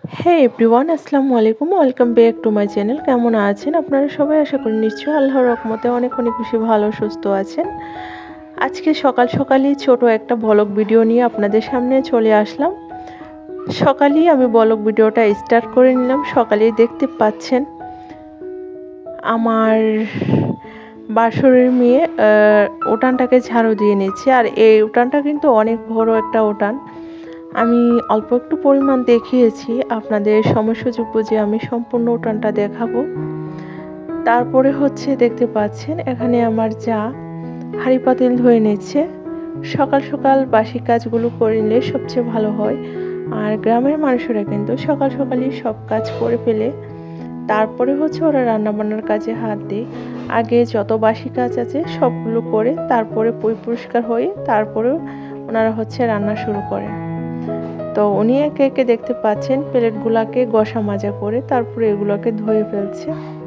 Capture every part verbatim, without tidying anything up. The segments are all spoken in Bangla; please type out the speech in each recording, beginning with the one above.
হে এভরিওয়ান, আসসালামু আলাইকুম। Welcome back to my channel. কেমন আছেন আপনারা সবাই? আশা করি নিশ্চয়ই আল্লাহর রহমতে অনেক অনেক বেশি ভালো সুস্থ আছেন। আজকে সকাল সকালই ছোট একটা ব্লগ ভিডিও নিয়ে আপনাদের সামনে চলে আসলাম। সকালেই আমি ব্লগ ভিডিওটা স্টার্ট করে নিলাম। সকালেই দেখতে পাচ্ছেন আমার বাসরের মেয়ে উঠানটাকে ঝাড়ু দিয়ে নিচ্ছে। আর এই উঠানটা কিন্তু অনেক বড় একটা উঠান। আমি অল্প একটু পরিমাণ দেখিয়েছি, আপনাদের সময় সুযোগ বুঝে আমি সম্পূর্ণ উঠানটা দেখাবো। তারপরে হচ্ছে দেখতে পাচ্ছেন এখানে আমার যা হাঁড়ি পাতিল ধুয়ে নিচ্ছে। সকাল সকাল বাসি কাজগুলো করে নিলে সবচেয়ে ভালো হয়। আর গ্রামের মানুষেরা কিন্তু সকাল সকালই সব কাজ করে ফেলে, তারপরে হচ্ছে ওরা রান্নাবান্নার কাজে হাত দেয়। আগে যত বাসি কাজ আছে সবগুলো করে তারপরে পই পরিষ্কার হয়ে তারপরে ওনারা হচ্ছে রান্না শুরু করে। তো উনি একে একে দেখতে পাচ্ছেন প্লেটগুলোকে ঘষা মাজা করে তারপরে এগুলোকে ধুয়ে ফেলছে।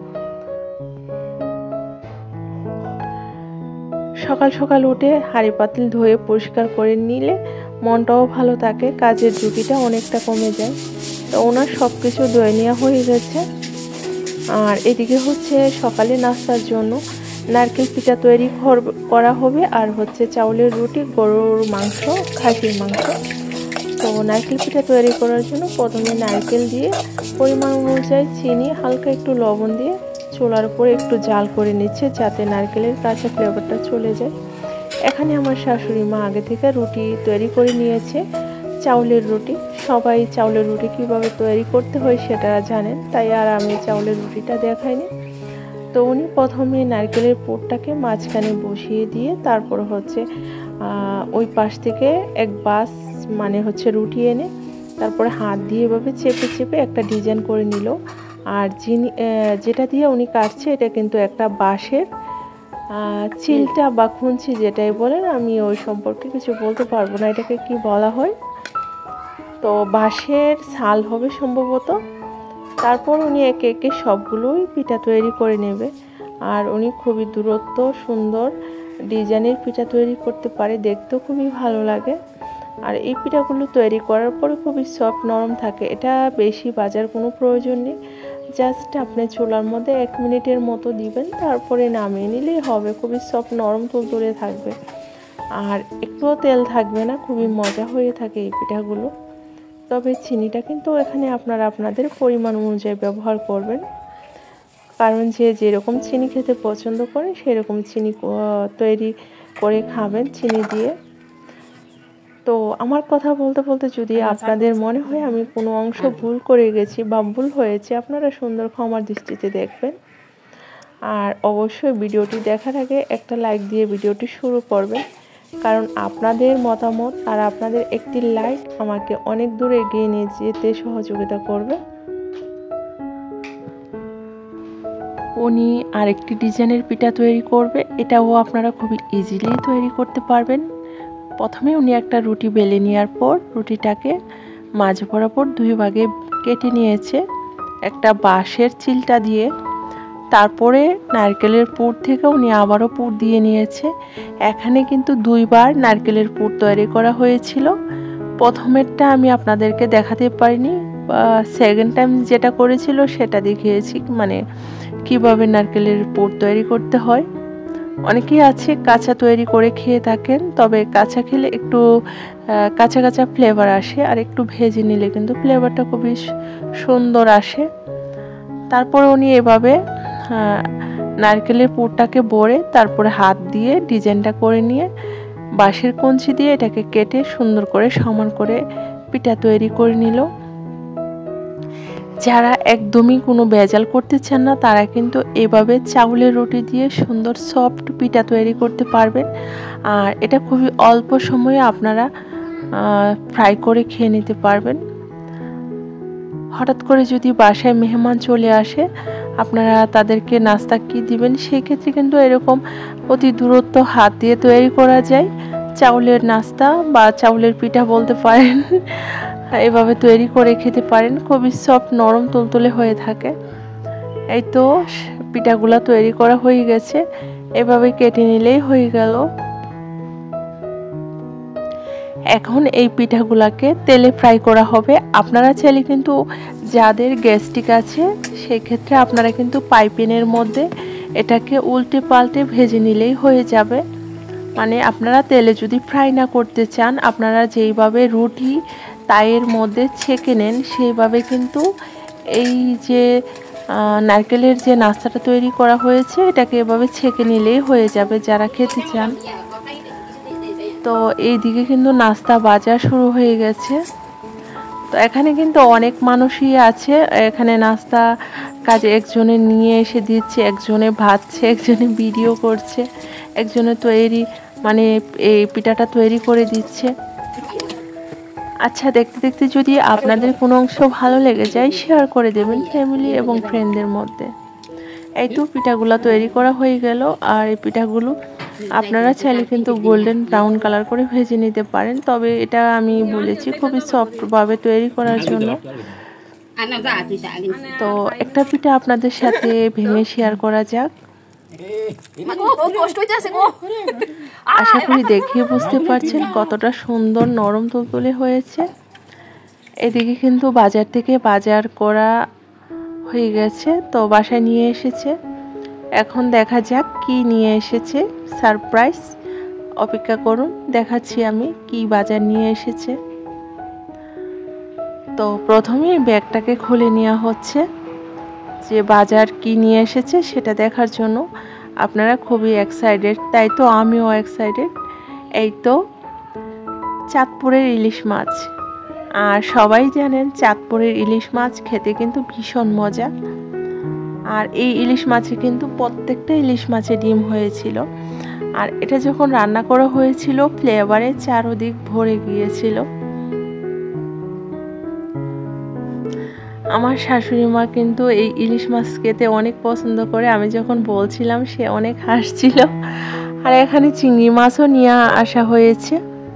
সকাল সকাল উঠে হাঁড়ি পাতিল ধুয়ে পরিষ্কার করে নিলে মনটাও ভালো থাকে, কাজের ঝুঁকিটা অনেকটা কমে যায়। তো ওনার সব কিছু ধুয়ে নেওয়া হয়ে গেছে। আর এদিকে হচ্ছে সকালে নাস্তার জন্য নারকেল পিঠা তৈরি করা হবে, আর হচ্ছে চাউলের রুটি, গরুর মাংস, খাসির মাংস। তো নারকেল পিঠা তৈরি করার জন্য প্রথমে নারকেল দিয়ে পরিমাণ অনুযায়ী চিনি, হালকা একটু লবণ দিয়ে চুলার উপরে একটু জাল করে নিচ্ছে যাতে নারকেলের কাঁচা ফ্লেভারটা চলে যায়। এখানে আমার শাশুড়ি মা আগে থেকে রুটি তৈরি করে নিয়েছে, চাউলের রুটি। সবাই চাউলের রুটি কীভাবে তৈরি করতে হয় সেটা জানেন, তাই আর আমি চাউলের রুটিটা দেখাইনি। তো উনি প্রথমে নারকেলের পুরটাকে মাঝখানে বসিয়ে দিয়ে তারপর হচ্ছে ওই পাশ থেকে এক বাস মানে হচ্ছে রুটি এনে তারপরে হাত দিয়ে এভাবে চেপে চেপে একটা ডিজাইন করে নিল। আর যিনি যেটা দিয়ে উনি কাটছে এটা কিন্তু একটা বাঁশের চিলটা বা খুঞ্চি যেটাই বলেন, আমি ওই সম্পর্কে কিছু বলতে পারবো না এটাকে কি বলা হয়। তো বাঁশের ছাল হবে সম্ভবত। তারপর উনি একে একে সবগুলোই পিঠা তৈরি করে নেবে। আর উনি খুবই দূরত্ব সুন্দর ডিজাইনের পিঠা তৈরি করতে পারে, দেখতেও খুবই ভালো লাগে। আর এই পিঠাগুলো তৈরি করার পরে খুবই সফট নরম থাকে। এটা বেশি বাজার কোনো প্রয়োজন নেই, জাস্ট আপনি চুলার মধ্যে এক মিনিটের মতো দিবেন, তারপরে নামিয়ে নিলেই হবে। খুবই সফট নরম তুলতুলে থাকবে, আর একটুও তেল থাকবে না। খুবই মজা হয়ে থাকে এই পিঠাগুলো। তবে চিনিটা কিন্তু এখানে আপনারা আপনাদের পরিমাণ অনুযায়ী ব্যবহার করবেন, কারণ যে যেরকম চিনি খেতে পছন্দ করে সেরকম চিনি তৈরি করে খাবেন চিনি দিয়ে। তো আমার কথা বলতে বলতে যদি আপনাদের মনে হয় আমি কোনো অংশ ভুল করে গেছি বা ভুল হয়েছে, আপনারা সুন্দর ক্ষমার দৃষ্টিতে দেখবেন। আর অবশ্যই ভিডিওটি দেখার আগে একটা লাইক দিয়ে ভিডিওটি শুরু করবেন, কারণ আপনাদের মতামত আর আপনাদের একটি লাইক আমাকে অনেক দূর এগিয়ে নিয়ে যেতে সহযোগিতা করবে। উনি আরেকটি ডিজাইনের পিঠা তৈরি করবে, এটাও আপনারা খুবই ইজিলি তৈরি করতে পারবেন। প্রথমে উনি একটা রুটি বেলে নেওয়ার পর রুটিটাকে মাঝ বরাবর দুই ভাগে কেটে নিয়েছে একটা বাঁশের চিলটা দিয়ে। তারপরে নারকেলের পুর থেকে উনি আবারও পুর দিয়ে নিয়েছে। এখানে কিন্তু দুইবার নারকেলের পুর তৈরি করা হয়েছিল। প্রথমেরটা আমি আপনাদেরকে দেখাতে পারিনি, সেকেন্ড টাইম যেটা করেছিল সেটা দেখিয়েছি, মানে কিভাবে নারকেলের পুর তৈরি করতে হয়। অনেকেই আছে কাঁচা তৈরি করে খেয়ে থাকেন, তবে কাঁচা খেলে একটু কাঁচা কাঁচা ফ্লেভার আসে, আর একটু ভেজে নিলে কিন্তু ফ্লেভারটা খুবই সুন্দর আসে। তারপরে উনি এভাবে নারকেলের পুরটাকে ভরে তারপরে হাত দিয়ে ডিজাইনটা করে নিয়ে বাঁশের কঞ্চি দিয়ে এটাকে কেটে সুন্দর করে সমান করে পিঠা তৈরি করে নিল। যারা একদমই কোনো ভেজাল করতে চান না তারা কিন্তু এভাবে চাউলের রুটি দিয়ে সুন্দর সফট পিঠা তৈরি করতে পারবেন। আর এটা খুবই অল্প সময়ে আপনারা ফ্রাই করে খেয়ে নিতে পারবেন। হঠাৎ করে যদি বাসায় মেহমান চলে আসে, আপনারা তাদেরকে নাস্তা কি দিবেন, সেই ক্ষেত্রে কিন্তু এরকম অতি দূরত্ব হাত দিয়ে তৈরি করা যায় চাউলের নাস্তা বা চাউলের পিঠা বলতে পারেন। এভাবে তৈরি করে খেতে পারেন, খুবই সফট নরম তুলতুলে হয়ে থাকে। এই তো পিঠাগুলা তৈরি করা হয়ে গেছে, এভাবে কেটে নিলেই হয়ে গেল। এখন এই পিঠাগুলোকে তেলে ফ্রাই করা হবে। আপনারা চাইলে কিন্তু যাদের গ্যাস্ট্রিক আছে সেক্ষেত্রে আপনারা কিন্তু পাইপিনের মধ্যে এটাকে উল্টে পাল্টে ভেজে নিলেই হয়ে যাবে। মানে আপনারা তেলে যদি ফ্রাই না করতে চান, আপনারা যেইভাবে রুটি তাইয়ের মধ্যে ছেঁকে নেন সেইভাবে কিন্তু এই যে নারকেলের যে নাস্তাটা তৈরি করা হয়েছে এটাকে এভাবে ছেঁকে নিলেই হয়ে যাবে যারা খেতে চান। তো এইদিকে কিন্তু নাস্তা বাজা শুরু হয়ে গেছে। তো এখানে কিন্তু অনেক মানুষই আছে, এখানে নাস্তা কাজে একজনে নিয়ে এসে দিচ্ছে, একজনে ভাজছে, একজনে ভিডিও করছে, একজনে তৈরি মানে এই পিঠাটা তৈরি করে দিচ্ছে। আচ্ছা, দেখতে দেখতে যদি আপনাদের কোনো অংশ ভালো লেগে যায় শেয়ার করে দেবেন ফ্যামিলি এবং ফ্রেন্ডদের মধ্যে। এই তো পিঠাগুলো তৈরি করা হয়ে গেল। আর এই পিঠাগুলো আপনারা চাইলে কিন্তু গোল্ডেন ব্রাউন কালার করে ভেজে নিতে পারেন, তবে এটা আমি বলেছি খুবই সফটভাবে তৈরি করার জন্য। তো একটা পিঠা আপনাদের সাথে ভেঙে শেয়ার করা যাক। আশা করি দেখে বুঝতে পারছেন কতটা সুন্দর নরম তুলতুলে হয়েছে। এদিকে কিন্তু বাজার থেকে বাজার করা হয়ে গেছে, তো বাসায় নিয়ে এসেছে। এখন দেখা যাক কি নিয়ে এসেছে, সারপ্রাইজ। অপেক্ষা করুন, দেখাচ্ছি আমি কি বাজার নিয়ে এসেছে। তো প্রথমে ব্যাগটাকে খুলে নেওয়া হচ্ছে যে বাজার কি নিয়ে এসেছে সেটা দেখার জন্য। আপনারা খুবই এক্সাইটেড, তাই তো আমিও এক্সাইটেড। এই তো চাঁদপুরের ইলিশ মাছ। আর সবাই জানেন চাঁদপুরের ইলিশ মাছ খেতে কিন্তু ভীষণ মজা। আর এই ইলিশ মাছে কিন্তু প্রত্যেকটা ইলিশ মাছে ডিম হয়েছিল। আর এটা যখন রান্না করা হয়েছিল ফ্লেভারে চারদিক ভরে গিয়েছিল। আমার শাশুড়ি মা কিন্তু এই ইলিশ মাছ খেতে অনেক পছন্দ করে। আমি যখন বলছিলাম সে অনেক হাসছিল। আর এখানে চিংড়ি মাছও নিয়ে আসা হয়েছে।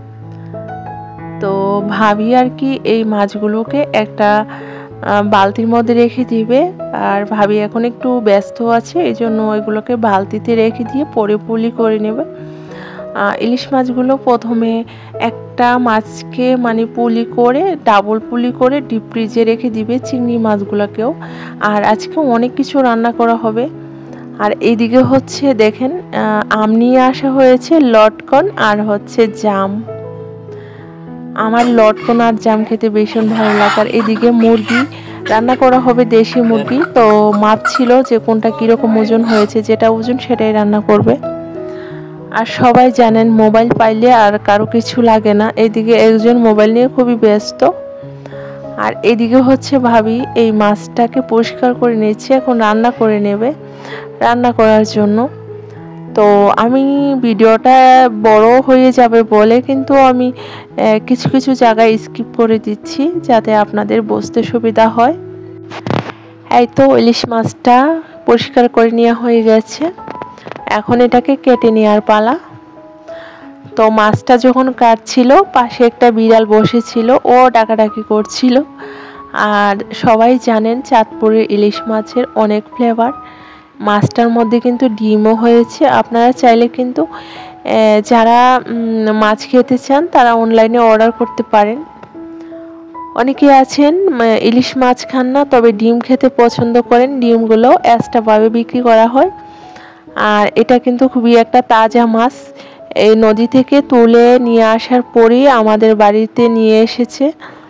তো ভাবি আর কি এই মাছগুলোকে একটা বালতির মধ্যে রেখে দিবে। আর ভাবি এখন একটু ব্যস্ত আছে, এই জন্য ওইগুলোকে বালতিতে রেখে দিয়ে পরে পুলি করে নেবে। ইলিশ মাছগুলো প্রথমে একটা মাছকে মানে পুলি করে ডাবল পুলি করে ডিপ ফ্রিজে রেখে দিবে, চিংড়ি মাছগুলোকেও। আর আজকে অনেক কিছু রান্না করা হবে। আর এইদিকে হচ্ছে দেখেন আম নিয়ে আসা হয়েছে, লটকন আর হচ্ছে জাম। আমার লটকন আর জাম খেতে ভীষণ ভালো লাগে। আর এদিকে মুরগি রান্না করা হবে, দেশি মুরগি। তো মাপ ছিল যে কোনটা কীরকম ওজন হয়েছে, যেটা ওজন সেটাই রান্না করবে। আর সবাই জানেন মোবাইল পাইলে আর কারো কিছু লাগে না। এইদিকে একজন মোবাইল নিয়ে খুবই ব্যস্ত। আর এদিকে হচ্ছে ভাবি এই মাছটাকে পরিষ্কার করে নিচ্ছে, এখন রান্না করে নেবে রান্না করার জন্য। তো আমি ভিডিওটা বড় হয়ে যাবে বলে কিন্তু আমি কিছু কিছু জায়গায় স্কিপ করে দিচ্ছি যাতে আপনাদের বুঝতে সুবিধা হয়। এই তো ইলিশ মাছটা পরিষ্কার করে নেওয়া হয়ে গেছে, এখন এটাকে কেটে নেওয়ার পালা। তো মাছটা যখন কাটছিল পাশে একটা বিড়াল বসেছিল, ও ডাকাডাকি করছিল। আর সবাই জানেন চাঁদপুরের ইলিশ মাছের অনেক ফ্লেভার। মাছটার মধ্যে কিন্তু ডিমও হয়েছে। আপনারা চাইলে কিন্তু যারা মাছ খেতে চান তারা অনলাইনে অর্ডার করতে পারেন। অনেকে আছেন ইলিশ মাছ খান না, তবে ডিম খেতে পছন্দ করেন, ডিমগুলো এক্সট্রাভাবে বিক্রি করা হয়। আর এটা কিন্তু খুবই একটা তাজা মাছ, এই নদী থেকে তুলে নিয়ে আসার পরেই আমাদের বাড়িতে নিয়ে এসেছে।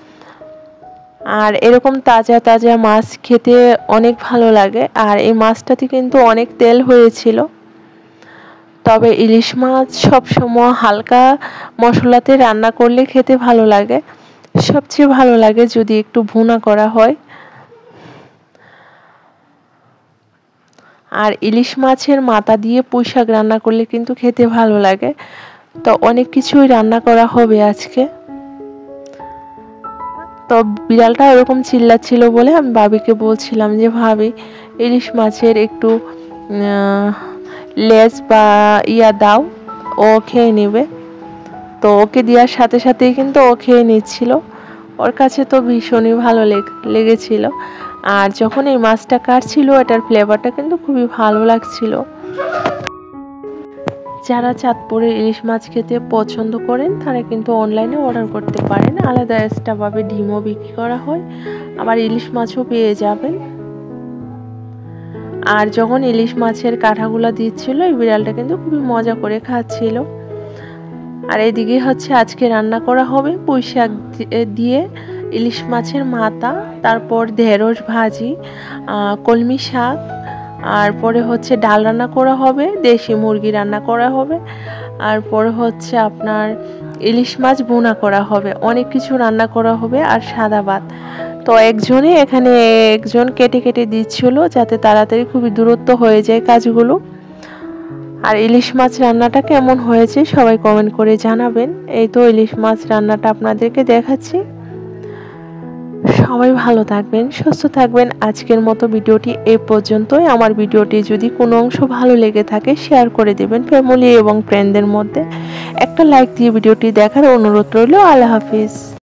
আর এরকম তাজা তাজা মাছ খেতে অনেক ভালো লাগে। আর এই মাছটাতে কিন্তু অনেক তেল হয়েছিল। তবে ইলিশ মাছ সবসময় হালকা মশলাতে রান্না করলে খেতে ভালো লাগে। সবচেয়ে ভালো লাগে যদি একটু ভুনা করা হয়। আর ইলিশ মাছের মাথা দিয়ে পুঁই শাক রান্না করলে কিন্তু খেতে ভালো লাগে। তো অনেক কিছুই রান্না করা হবে আজকে। তো বিড়ালটা এরকম চিল্লাচ্ছিল বলে আমি ভাবিকে বলছিলাম যে ভাবি ইলিশ মাছের একটু লেজ বা ইয়া দাও, ও খেয়ে নেবে। তো ওকে দেওয়ার সাথে সাথেই কিন্তু ও খেয়ে নিচ্ছিল। ওর কাছে তো ভীষণই ভালো লেগেছিল। আর যখন এই মাছটা কাটছিল এটার ফ্লেভারটা কিন্তু খুবই ভালো লাগছিল। যারা চাঁদপুরের ইলিশ মাছ খেতে পছন্দ করেন তারা কিন্তু অনলাইনে অর্ডার করতে পারেন। আলাদা এক্সট্রাভাবে ডিমও বিক্রি করা হয়, আবার ইলিশ মাছও পেয়ে যাবেন। আর যখন ইলিশ মাছের কাঁটাগুলো দিচ্ছিল, এই বিড়ালটা কিন্তু খুবই মজা করে খাচ্ছিল। আর এদিকে হচ্ছে আজকে রান্না করা হবে পুঁই শাক দিয়ে ইলিশ মাছের মাথা, তারপর ঢেঁড়স ভাজি, কলমি শাক, আর পরে হচ্ছে ডাল রান্না করা হবে, দেশি মুরগি রান্না করা হবে, আর পরে হচ্ছে আপনার ইলিশ মাছ ভুনা করা হবে, অনেক কিছু রান্না করা হবে। আর সাদা ভাত। তো একজনে এখানে একজন কেটে কেটে দিচ্ছিল যাতে তাড়াতাড়ি খুবই দূরত্ব হয়ে যায় কাজগুলো। আর ইলিশ মাছ রান্নাটা কেমন হয়েছে সবাই কমেন্ট করে জানাবেন। এই তো ইলিশ মাছ রান্নাটা আপনাদেরকে দেখাচ্ছি। সবাই ভালো থাকবেন, সুস্থ থাকবেন। আজকের মতো ভিডিওটি এই পর্যন্তই। আমার ভিডিওটি যদি কোনো অংশ ভালো লেগে থাকে শেয়ার করে দেবেন ফ্যামিলি এবং ফ্রেন্ডদের মধ্যে। একটা লাইক দিয়ে ভিডিওটি দেখার অনুরোধ রইল। আল্লাহ হাফিজ।